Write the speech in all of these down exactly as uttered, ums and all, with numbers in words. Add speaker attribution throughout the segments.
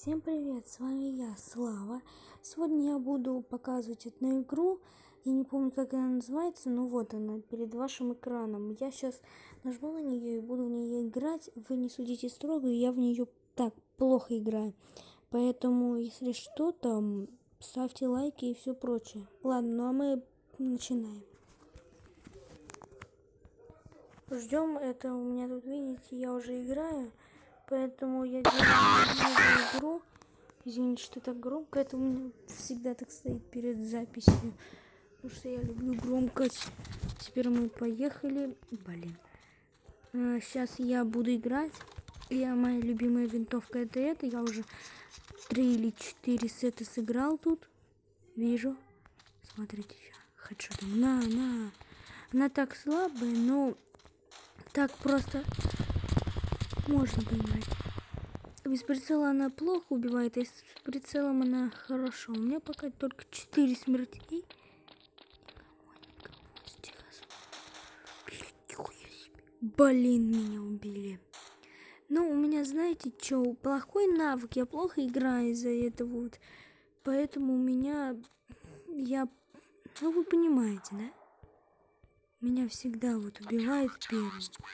Speaker 1: Всем привет, с вами я, Слава. Сегодня я буду показывать одну игру. Я не помню, как она называется, но вот она перед вашим экраном. Я сейчас нажму на нее и буду в нее играть. Вы не судите строго, я в нее так плохо играю. Поэтому, если что, там ставьте лайки и все прочее. Ладно, ну а мы начинаем. Ждем, это у меня тут, видите, я уже играю. Поэтому я делаю новую игру. Извините, что так громко. Это у меня всегда так стоит перед записью. Потому что я люблю громкость. Теперь мы поехали. Блин. А, сейчас я буду играть. Я, моя любимая винтовка это это. Я уже три или четыре сета сыграл тут. Вижу. Смотрите, хочу там. На, на. Она так слабая, но так просто можно поиграть. Без прицела она плохо убивает, а с прицелом она хорошо. У меня пока только четыре смертей. Блин, меня убили. Ну, у меня, знаете, что, плохой навык. Я плохо играю из-за этого вот. Поэтому у меня... Я... Ну, вы понимаете, да? Меня всегда вот убивает первым.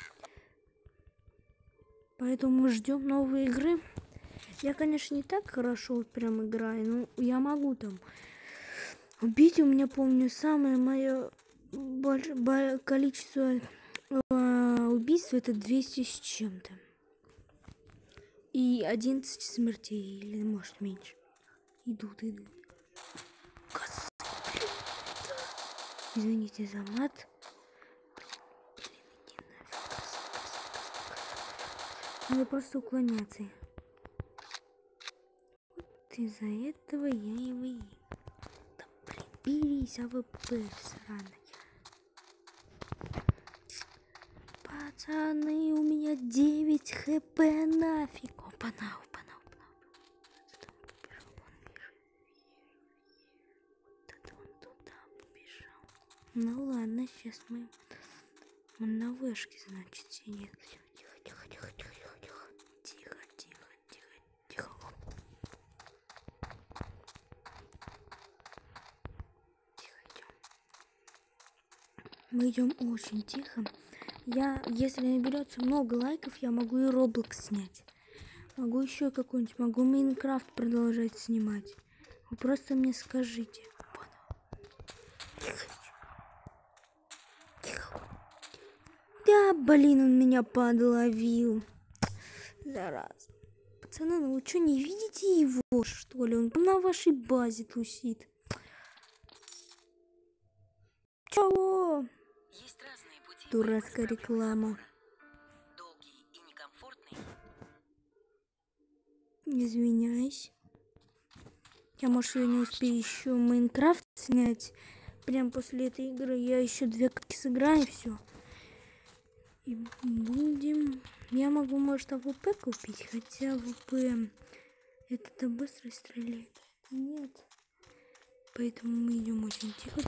Speaker 1: Поэтому ждем новые игры. Я, конечно, не так хорошо вот прям играю, но я могу там убить. У меня, помню, самое мое большое количество э, убийств это двести с чем-то. И одиннадцать смертей, или может меньше. Идут, идут. Извините за мат. Надо просто уклоняться. Из-за этого я и выиграл. Да приберись, АВП сраная. Пацаны, у меня девять хп нафиг. Опа-на, опа-на, опа-на. Вот он туда побежал. Ну ладно, сейчас мы, мы на вышке, значит, сидит. Все, тихо, тихо, тихо, тихо, тихо, тихо. Тихо, тихо, тихо, тихо. Мы идем очень тихо. Я, если наберется много лайков, я могу и Roblox снять. Могу еще какой-нибудь, могу Майнкрафт продолжать снимать. Вы просто мне скажите. Тихо. Тихо. Да, блин, он меня подловил. Зараза. Пацаны, ну вы что, не видите его, что ли? Он на вашей базе тусит. Чего? Дурацкая реклама.
Speaker 2: Долгий и некомфортный.
Speaker 1: Извиняюсь. Я, может, сегодня успею еще Майнкрафт снять. Прям после этой игры я еще две катки сыграю и все. И будем... Я могу, может, АВП купить, хотя АВП это-то быстро стреляет. Нет. Поэтому мы идем очень тихо.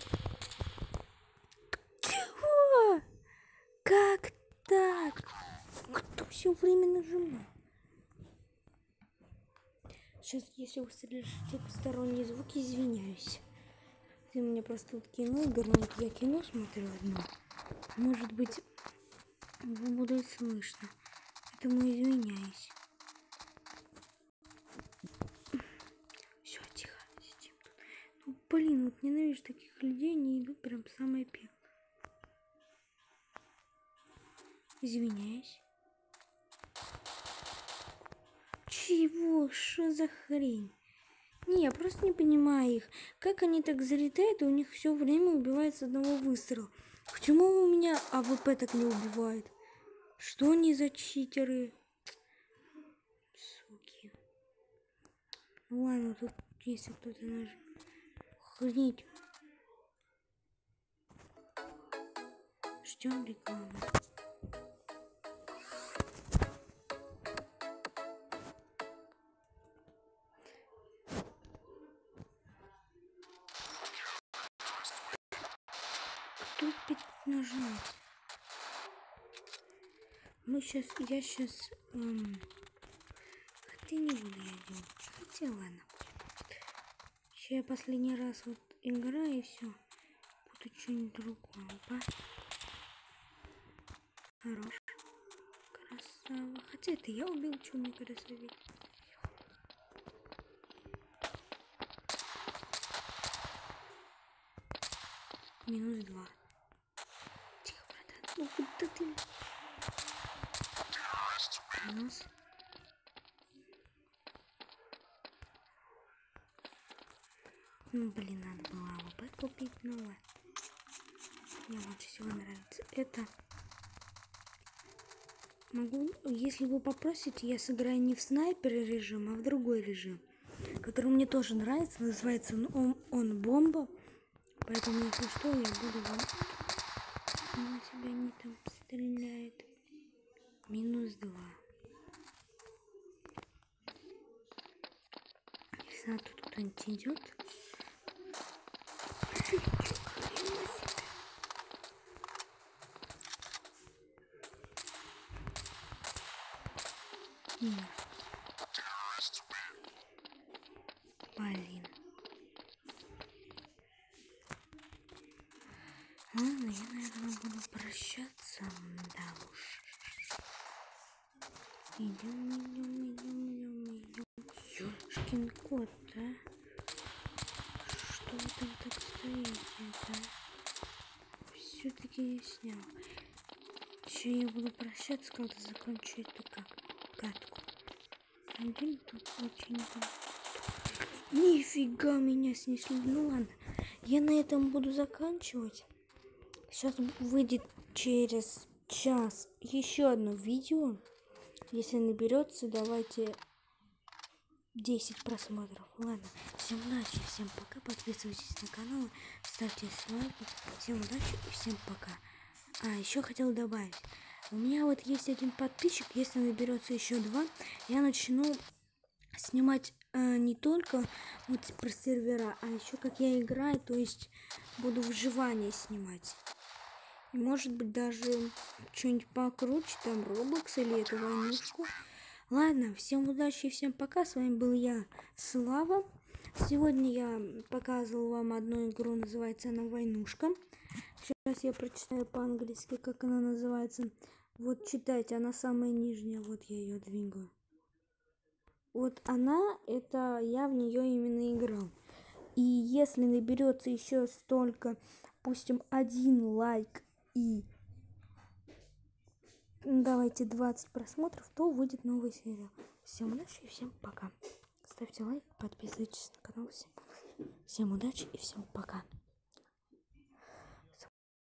Speaker 1: Чего? Как так? Кто все время нажимает? Сейчас, если вы слышите посторонние звуки, извиняюсь. Ты меня просто тут кино играл, я кино смотрю одно. Может быть, его будет слышно. Поэтому извиняюсь. Все, тихо, сидим тут. Ну, блин, вот ненавижу таких людей, они идут прям самое первое. Извиняюсь. Чего? Что за хрень? Не, я просто не понимаю их. Как они так залетают, и у них все время убивают с одного выстрела. Почему у меня АВП так не убивает? Что они за читеры? Суки. Ну ладно, тут если кто-то нажмет. Охренеть. Ждем рекламу. Тут нажать. Мы сейчас, я сейчас, эм, Хотя не буду я делать. Хотя ладно. Сейчас я последний раз вот играю и все. Буду что-нибудь другое. Опа. Хорош. Красава. Хотя это я убил, что мне красавить. Минус два. Тихо, братан. Ну куда ты? Минус. Ну, блин, надо было АВП купить, ну ладно. Мне лучше всего нравится это. Могу, если вы попросите, я сыграю не в снайпер режим, а в другой режим, который мне тоже нравится. Называется он, он бомба. Поэтому, если что, я буду вам... На себя не там стреляет. Минус два. Если тут кто-нибудь идет. Минус. Блин. Ладно, я, наверное, буду прощаться. Да уж. Идем, идем, идем, идем, идем. Ёшкин кот, да? Что вы там так стоите, да? Все-таки я снял. Еще я буду прощаться, когда закончу эту катку. Один тут очень... Нифига меня снесли. Ну ладно, я на этом буду заканчивать. Сейчас выйдет через час еще одно видео. Если наберется, давайте десять просмотров. Ладно, всем удачи, всем пока. Подписывайтесь на канал, ставьте лайки. Всем удачи и всем пока. А, еще хотел добавить. У меня вот есть один подписчик. Если наберется еще два, я начну снимать э, не только вот про сервера, а еще как я играю, то есть буду выживание снимать. И может быть даже что-нибудь покруче, там Roblox или эту войнушку. Ладно, всем удачи и всем пока. С вами был я, Слава. Сегодня я показывал вам одну игру, называется она Войнушка. Сейчас я прочитаю по-английски, как она называется. Вот читайте, она самая нижняя, вот я ее двигаю. Вот она, это я в нее именно играл. И если наберется еще столько, допустим, один лайк и давайте двадцать просмотров, то выйдет новая серия. Всем удачи и всем пока. Ставьте лайк, подписывайтесь на канал. Всем, всем удачи и всем пока.